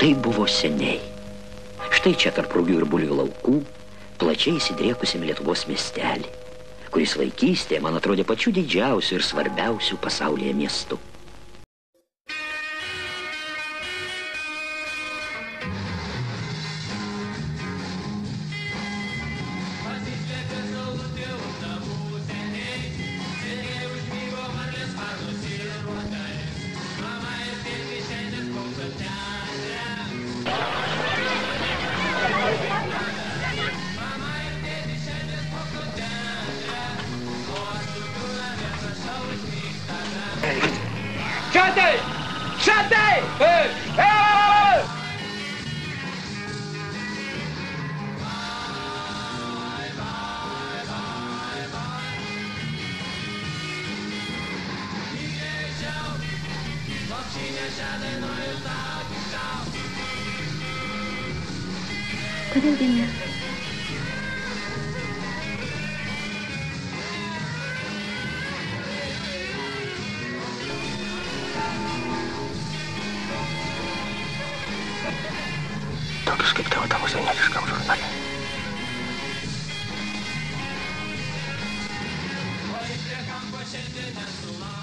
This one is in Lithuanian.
Tai buvo seniai. Štai čia tarp rugių ir bulvių laukų, plačiai įsidriekusiame Lietuvos miestelį, kuris vaikystėje man atrodė pačiu didžiausiu ir svarbiausiu pasaulyje miestu. Šatai! Šatai! Kodėl gimė? Tokius kaip tavo senietiškam žurnale. Oi, prie kampo šiandien nesulaukiu.